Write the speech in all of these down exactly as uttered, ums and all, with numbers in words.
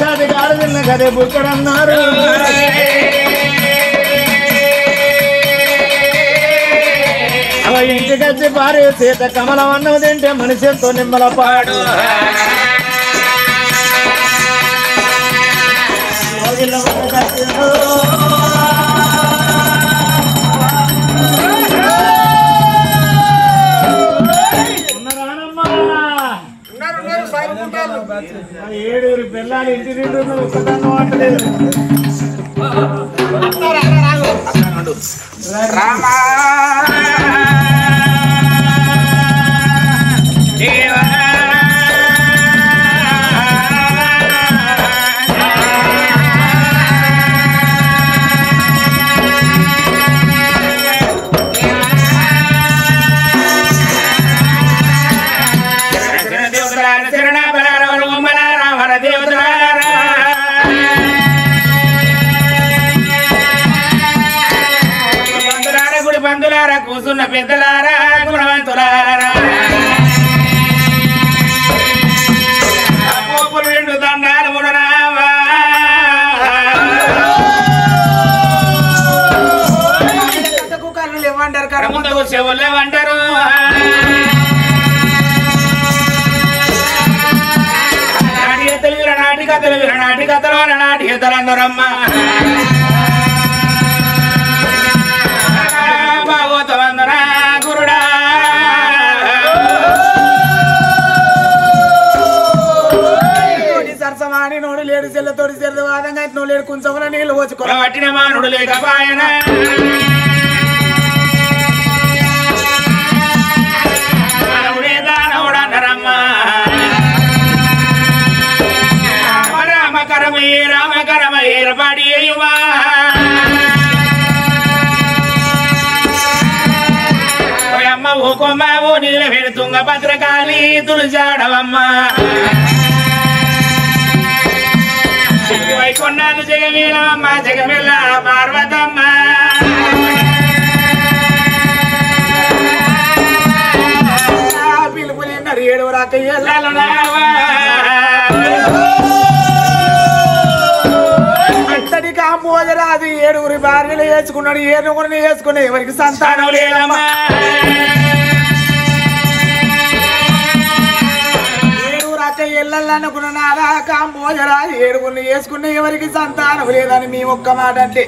సాటి కాడు తిన్న కదే బుక్కడన్నారు అవ ఇంటికొచ్చి భార్య సీత కమలం అన్నం తింటే మనిషితో నిమ్మల పాడు ఏడుగురు పిల్లలు ఇంటి నిండు ఒక్కదాన్ని వాటలేదు రామా బంధులారా కూసున్న పెద్దలారా గుణవంతులారా పోపులు రెండు దండాలు ముడరావా కన్నులు ఇవ్వంటారు కరముందు చెవులు ఇవ్వంటారు నాటి ఎత్తలు వీర నాటి కథలు వీర నాటి కథలు నాటి ఎత్తలు అందరమ్మా గురుడా సరసమాని నోడు లేడు చెల్లతోటి చెల్లు వాదంగా నువ్వు లేడు కొంచెం నీళ్ళు వచ్చుకో పట్టిన మానుడు లేకపాయన మానవుడే దానవుడన్నరమ్మా రామకరమయ్యే రామకరమయ్యేర పాడి అయ్యువా ఓ కొమ్మావో నీళ్ళ వేడి తుంగ భద్రకాళి తులజాడవమ్మ వైకొన్నాళ్ళు జగమేలమ్మ జగమెల్ల పార్వతమ్మ పిలుపులిన్నరు ఏడు రాకయ్యలావా అంతటి కాంబోజరాజు ఏడుగురి భార్యలు వేసుకున్నాడు ఏడుగురిని వేసుకుని ఎవరికి సంతానం లేదమ్మా ఎల్లనుకున్న నాదా కాంబోజరాజు ఏడుగురిని వేసుకున్న ఎవరికి సంతానం లేదని మీ ఒక్క మాట అంటే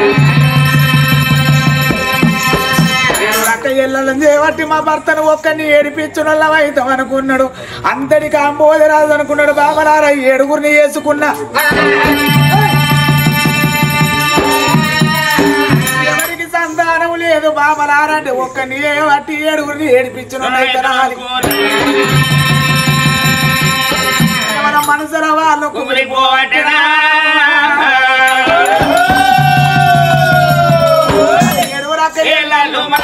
అక్క ఎల్లని చేయబట్టి మా భర్తను ఒక్కరిని ఏడిపించున్నోళ్ళం అవుతాం అనుకున్నాడు అంతటి కాంబోజరాజు అనుకున్నాడు బాబలారా ఏడుగురిని వేసుకున్నా ఎవరికి సంతానం లేదు బాబలారా అంటే ఒక్కరిని బట్టి ఏడుగురిని ఏడిపించున్నోళ్ళు మనసుల వాళ్ళు కుమిలిపోవటనా ఎడుగురాకయ్యలు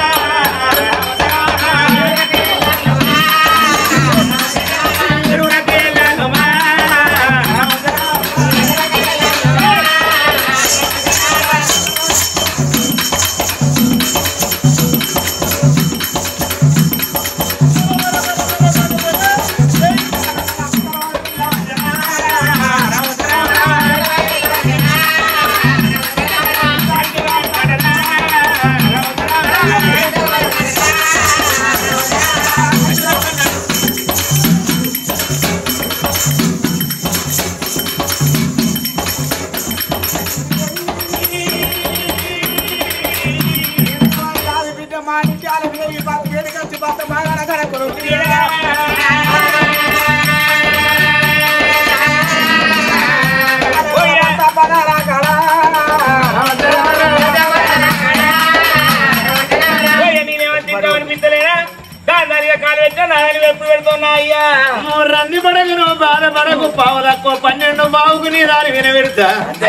రంది పడగను బాధపడకు పావులక్కో పన్నెండు బావుకు నీ దాని వినబెడతా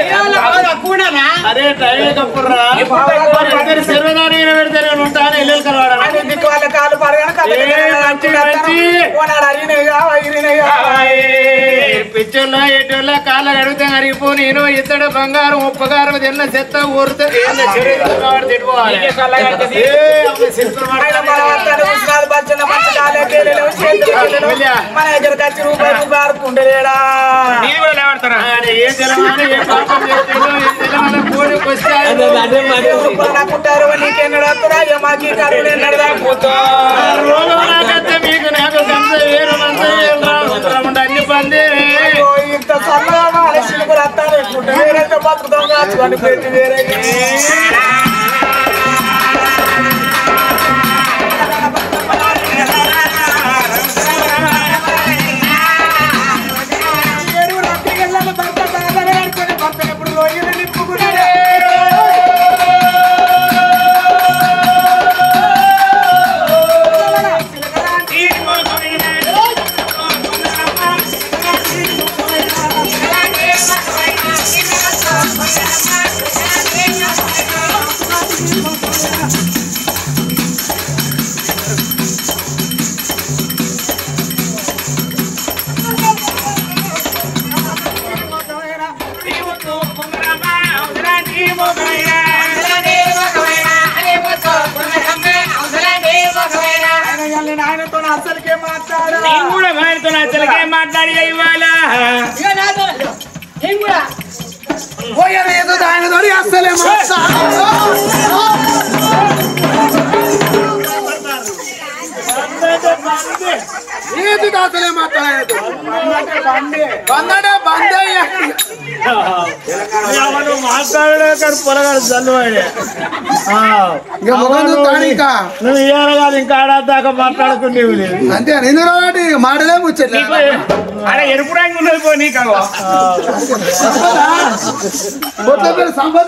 అరే టైం కప్పుర్రా శర్వదాని వినబెడతా ఉంటాను ఇల్లు కలవాడ కాలు పడగ ఇచ్చోళ్ళ ఎటోళ్ళ కాళ్ళ అడిగితే అరిగిపో నేను ఇతడు బంగారం ఉప్పగారం తిన్న చెత్త ఊరుతుంది మన దగ్గరకు వచ్చి రూపాయి రూపాయి ఆడుకుంటలేడా ఏం తెలవాలి ఏ పాపం చేస్తాడో ఏం తెలవాలి కోడికి వస్తాడు నీకెన్నడు వస్తున్నా మాకు కరువులు ఎన్నడు దాకపోతా మీకు నాకు వేరు మంది అన్ని పంది ఇంత సన్నగా సిలుకు రత్తాలు ఎక్కుంటే వేరైతే బతుకుతాం కాచుకోండి పెట్టి వేరే ఆయనతో అసలుకే మాట్లాడా నేను కూడా ఆయనతో అసలుకే మాట్లాడి ఇవాళ పోయేది ఆయనతో అసలే ఏది అసలే మాట్లాడలేదు బందే బందే మాట్లాడే కానీ పొలగాడు చల్లవాడే నువ్వు ఇయ్యాల కాదు ఇంకా ఆడదాకా మాట్లాడుకునేవి లేదు అంతే నేను మాటలే ముచ్చట్లే అరే ఎరుపు రంగు ఉన్నది పో నీకు సంపద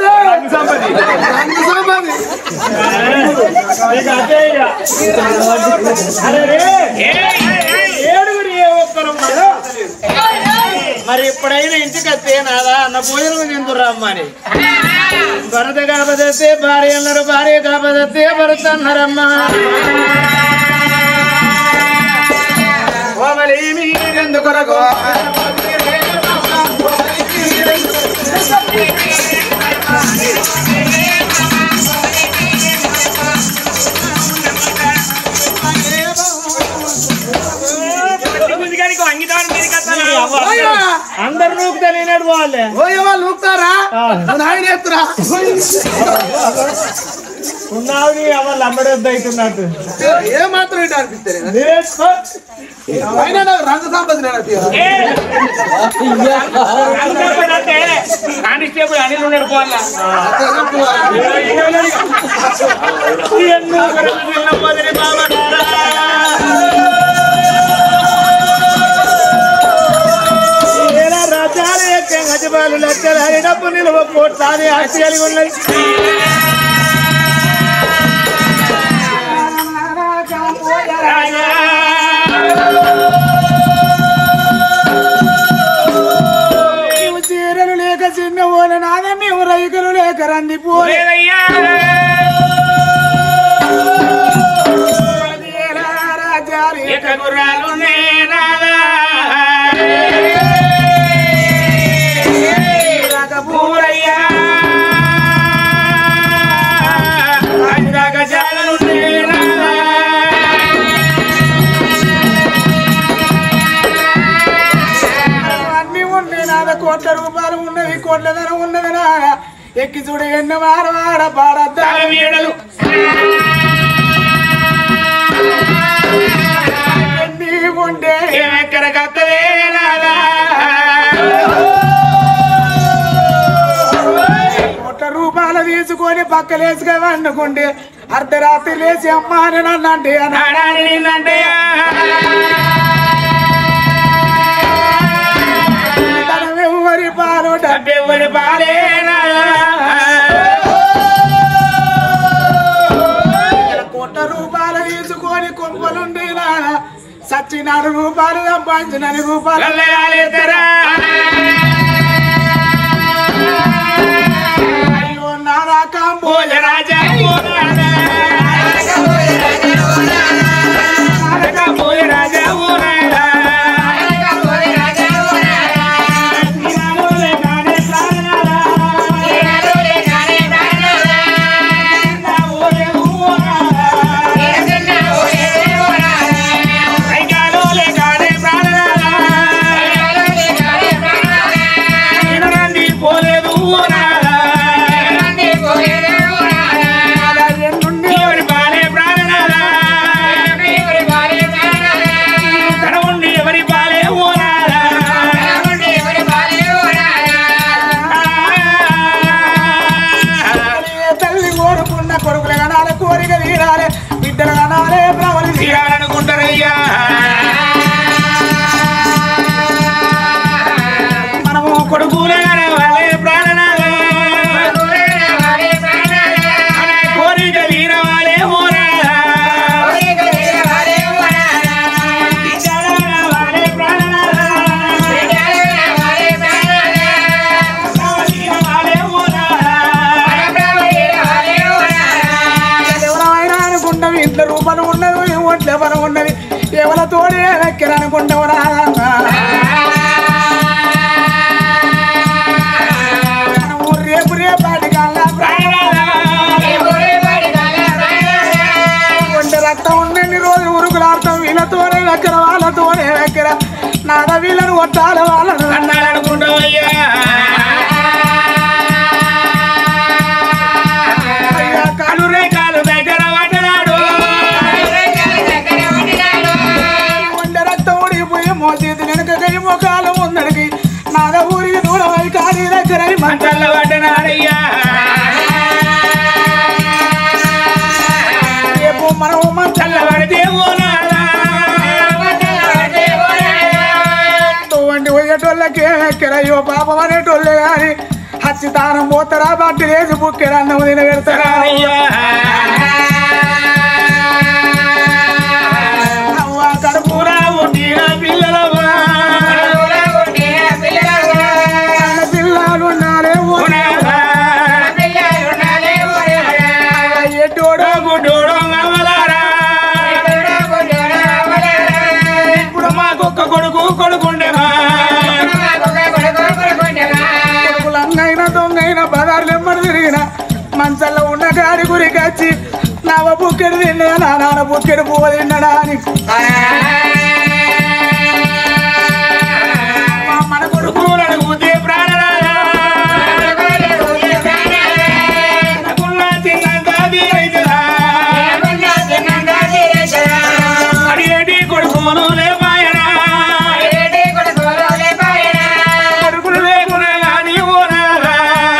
ఏడుగురు ఏ ఒక్కరు మరి ఎప్పుడైనా ఇంటికి వస్తే నాదా అన్న భోజనం తిందురా అమ్మని భరత కాపదస్తే భార్య అన్నారు భార్య కాపదస్తే భరత అన్నారమ్మా ఎందుకొరకు అందరు నూకుతా నేనాడు వాళ్ళే ఓయ్ వాళ్ళు నూకుతారా ఆయన ఎత్తురా ఉన్నావు వాళ్ళు అమ్మడొద్దు అవుతున్నట్టు ఏ మాత్రం ఏంటి అనిపిస్తుంది అయినా నాకు రంగ సంపద కానిస్టేబుల్ అనిల్ ఉన్నాడు పోవాలా రాజాలు ఎక్క గజబాలు లక్షలు అది డబ్బు నిలువ కోట్లాది ఆస్తి కలిగి ఉన్నాయి నీవు చీరలు లేక చిన్న పోలే నాదే మేము రైతులు లేక రంది పోలేదయ్యా రాజాలు ఎక్క గుర్రాలు నేనాదా పూరయ్యా గజాలు నేనాదా అన్ని ఉండే నాద కోట్ల రూపాయలు ఉన్నది కోట్ల ధనం ఉన్నది నా ఎక్కి చూడ ఎన్న వాడ వాడ పాడద్దా వీడలు ఉండే ఎక్కడ కత్తదే నాదా కోట్ల రూపాయలు తీసుకొని పక్కలేసుగా వండుకుంటే అర్ధరాత్రి లేచి అమ్మా అని నన్ను అంటే నాడాని నిన్నంటే ఎవరి పాలు డబ్బెవ్వరి పాలేనా కోట్ల రూపాయలు తీసుకొని కొంపలుండి సచ్చినాడు రూపాయలు సంపాదించిన రూపాయలు అయ్యో నారా కాంబోజ రాజా రాజా అనుకుంటావు రాదా రేపు రేపాటి కల్లా కొంచెం రక్తం ఉండండి రోజు ఉరుకులాడతాం వీళ్ళతోనే వెక్కర వాళ్ళతోనే వెక్కర నాద వీళ్ళను కొట్టాలి వాళ్ళను అన్నారనుకుంటావయ్యా కాలు రే కాలు దగ్గర పడ్డనాడు ఉండే రక్తం ఉడిగిపోయి మోసేది వెనకకై ముఖాలు ముందడికి నాద ఊరికి దూరమై కాలి దగ్గర మంటల్లో పడ్డనాడయ్యా రేపు మనం మంటల్లో పడితే వంటి పోయేటోళ్ళకే ఎక్కరయ్యో పాపం అనేటోళ్ళే కానీ హచ్చితానం పోతారా బట్టి వేసి బుక్కెడు అన్నం తిన పెడతారా అవ్వ కడుపురా పుట్టిన పిల్లలవా పిల్లలు ఉండాలి ఎటోడో గుడ్డోడో నవ్వలారా ఇప్పుడు మాకొక్క కొడుకు కొడుకుండేవా కొడుకులన్నైనా దొంగైనా బదారులు ఎమ్మడి తిరిగిన మంచల్లో ఉన్న గాడి గురికి వచ్చి నావ బుక్కెడు తిన్నా నా నాన్న బుక్కెడు పువ్వు తిన్నాడా అని మన కొడుకు అడుగుతే ప్రాణరాగా తిన్నాక తీరైతురా అడిగేటి కొడుకును లేపాయనా కొడుకులు లేకున్నా కానీ ఓనారా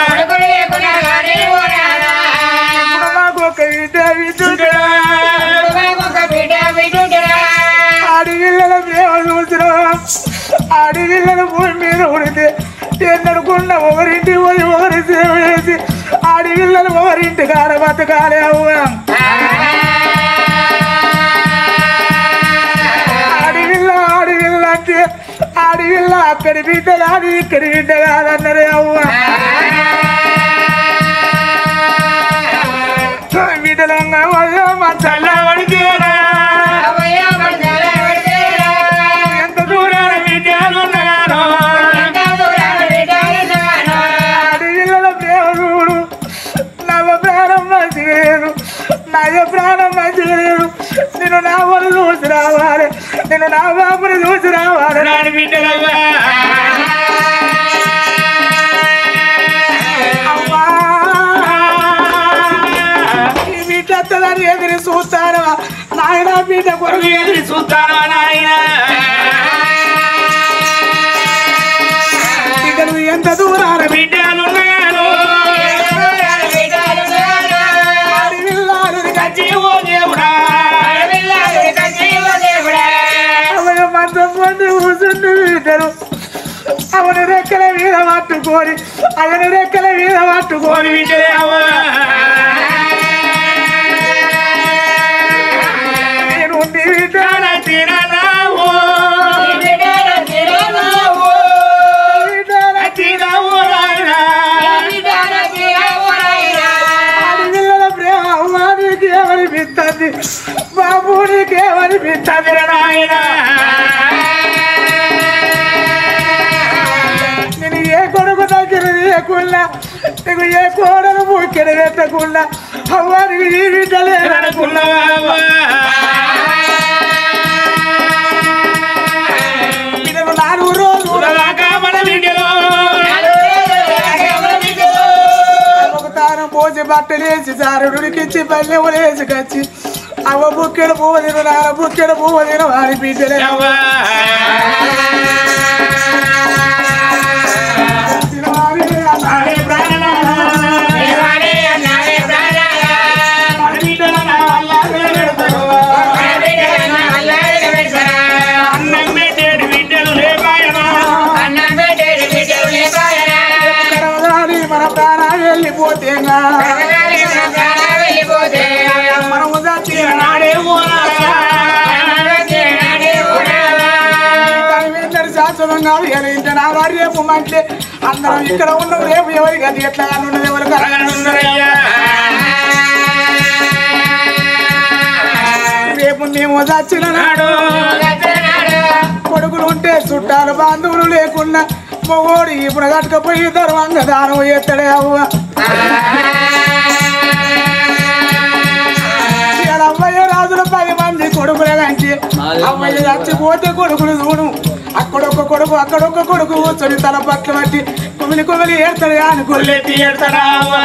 మాకు ఒక విద్య అడవిళ్ళను మేము చూసినా అడవిళ్ళను భూమి మీద ఉడితే ఎన్నడుకున్న ఒకరింటి పోయి ఒకరి సేవ చేసి అడవిళ్ళను ఒకరింటి కాడ బతకాలే అవ్వ అడవిళ్ళ అడవిళ్ళ అంటే అడవిళ్ళ అక్కడి బిడ్డ కాదు ఇక్కడి బిడ్డ కాదన్నరే అవ్వ బిడ్డలంగా మంచాల పడితేరా ఎంత దూరాన విద్యాలున్నగానో అడవిళ్ళ దేవుడు నవ ప్రాణం మంచిగా లేదు నయ ప్రాణం మంచిగా లేదు నేను నా వాళ్ళు చూసి రావాలి నేను నా బాబుని చూసి రావాలి నాని బిడ్డలవ్వా అమ్మా ఈ బిడ్డ వస్తుందని ఎదురు చూస్తాను నాయన బిడ్డ కొరకు ఎదురు చూస్తాను నాయన బిడ్డలు ఎంత దూరాన బిడ్డలున్నగానో అడవిల్లాడు కచ్చి ఓ దేవుడా అవయ మంచం మంది కూర్చుండి బిడ్డలు అవని రెక్కల మీద పట్టుకొని అవని రెక్కల మీద పట్టుకొని కోరి బిడ్డలే అవ్వా నేను ఉండి బిడ్డ తిననావో బిడ్డల తినవో నాయనా ఆడపిల్లల ప్రేమ అమ్మ నీకేమనిపిస్తుంది బాబు నీకేమనిపిస్తుంది నాయనా నేను ఏ కొడుకు దగ్గర లేకుండా నీకు ఏ కోడలు ముక్కెడ పెట్టకుండా అవ్వ నీకు ఈ బిడ్డలే అనుకున్నావా నీకు నాలుగు రోజులు దాకా మన బిడ్డలో ఒక తారం పోసి బట్టలేసి సారుడికిచ్చి పల్లె వేసి కచ్చి అవ్వ బుక్కెడు పువ్వు తిను నాన్న బుక్కెడు పువ్వు తిను వారి బిడ్డలే అవ్వా నాడే ప్రాణనాథ మన బిడ్డల నా వల్ల నిలబెడతావు అన్నం పెట్టేడు బిడ్డలు లేపాయనా కరవగాని మన ప్రాణాలు వెళ్ళిపోతే మనము చచ్చి నాడే ఓనారా వెంటనే శాశ్వతం కాదు ఇంత నా వారి రేపు మంటే అందరం ఇక్కడ ఉన్నాం రేపు ఎవరి గది ఎట్లా ఉన్నది ఎవరు ఉన్నారయ్యా రేపు మేము చచ్చిన నాడు చుట్టాలు బంధువులు లేకుండా మొగోడు ఇప్పుడు కట్టుకపోయి ధర్మంగా దానం ఎత్తడే అవ్వ అమ్మాయి రాజులు పది మంది కొడుకులే కంచి అమ్మాయి చచ్చిపోతే కొడుకులు చూడు అక్కడొక్క కొడుకు అక్కడొక్క కొడుకు కూర్చొని తల పట్ల బట్టి కుమిలి కుమిలి ఏడతాడు అని కొల్లెత్తి ఏడతాడా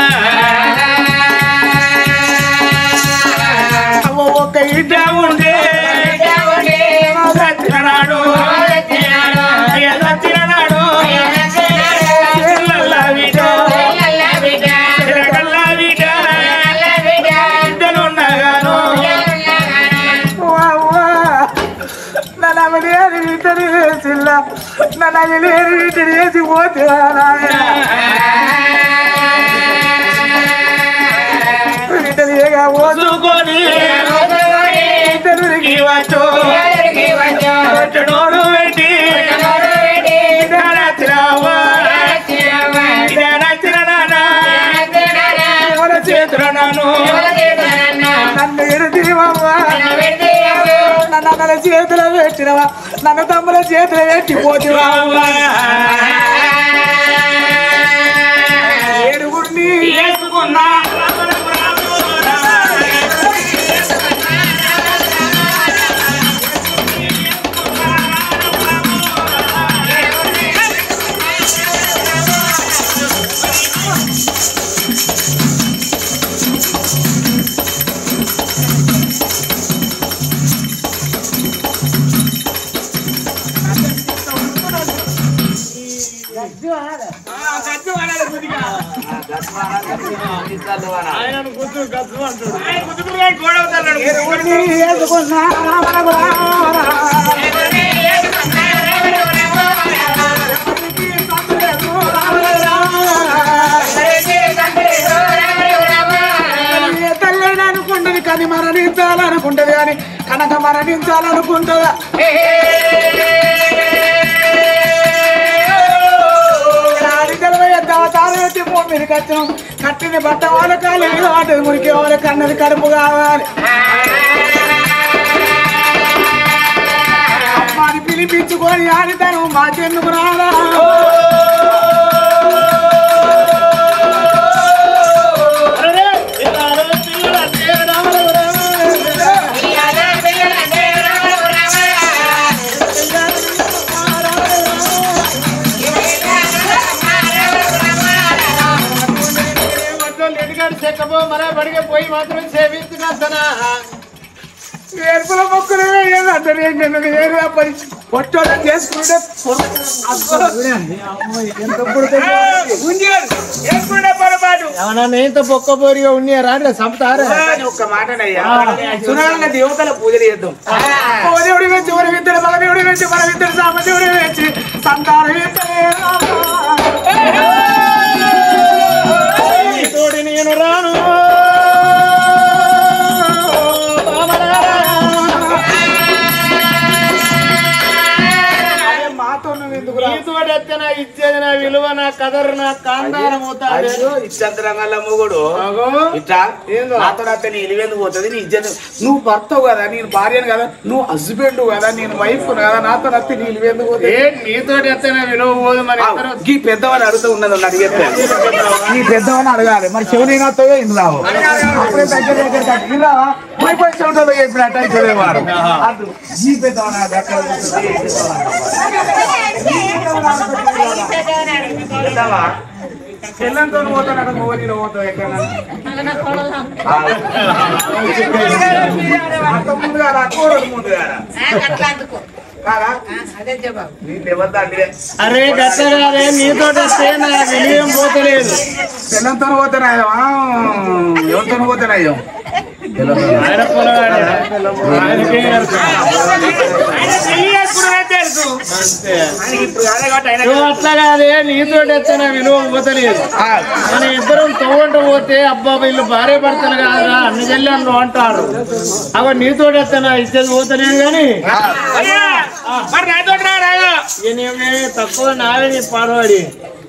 ఒక్క ఇడ్డ ఉండే సచ్చినాడు సచ్చినాడు నన్ను లేని వీటిని వేసి పోతే వీటలిగా పోసుకొని ఇద్దరికి వచ్చు నోరు పెట్టి చేతుల నన్ను నన్ను ఎడుతీవమ్మా నన్ను చేతులు పెట్టినవా నన్ను తమ్ముల చేతులు పెట్టి పోతివా ఏడుగుడిని వేసుకున్నా తల్లిని అనుకుంటుంది కానీ మరణించాలనుకుంటది కానీ కనుక మరణించాలనుకుంటుందా తాను భూమిని కట్టం కట్టిన బట్ట వాళ్ళ కాలు వాటి మురికి వాళ్ళ కన్నది కడుపు కావాలి అమ్మాని పిలిపించుకొని ఆడితాను మాకెందుకు రాలా మన బడిగా పోయి మాత్రం సేవించుకున్నా ఏర్పుల మొక్కలు పొట్టోళ్ళు చేసుకుంటే ఎంత పొక్క పోరిగా ఉన్నారా అంటే సంపుతారా ఒక్క మాటనయ్యా దేవతల పూజలు చేద్దాం దేవుడి వెచ్చి మన విత్తడు మన దేవుడి వెచ్చి మన విత్తడు సామ దేవుడి వెచ్చి సంతానం తోడి నేను రాను ఇచ్చేది నా విలువ నా కదరు నా కాందారం ఇచ్చంతరంగా మొగుడు ఇట్లా నాతో నీ ఇలువెందుకు పోతుంది నీ ఇజ్జత్ నువ్వు భర్తవు కదా నేను భార్యను కదా నువ్వు హస్బెండ్ కదా నేను వైఫ్ కదా నాతో నత్తి నీ ఇలువెందుకు పోతుంది నీతో ఎత్తైనా విలువ పోదు మరి ఈ పెద్దవాడిని అడుగుతూ ఉన్నది అడిగేస్తే ఈ పెద్దవాడిని అడగాలి మరి చెవుని నాతో ఇందులో అప్పుడే దగ్గర దగ్గర ఇలావా పోయి చెవుతో చెప్పినట్టు అయిపోయేవారు ఈ పెద్దవాడిని పిల్లలతో పోతాను మోదీలో పోతావు ఎక్కడ ముందు కదా ముందు కదా అరే గట్టగానే నీతో నా వినియోగం పోతలేదు పిల్లలతో పోతున్నాయో ఎవరితో పోతున్నాయో అట్లా కాదే నీతో ఎత్తన విలువ పోతలేదు మన ఇద్దరం తోవంట పోతే అబ్బా వీళ్ళు భార్య భర్తలు కాదురా అన్ని చెల్లెళ్ళు అంటారు అవ నీతో ఎత్తన ఇచ్చేది పోతలేదు కానీ తక్కువ నావే నీ పాడవాడి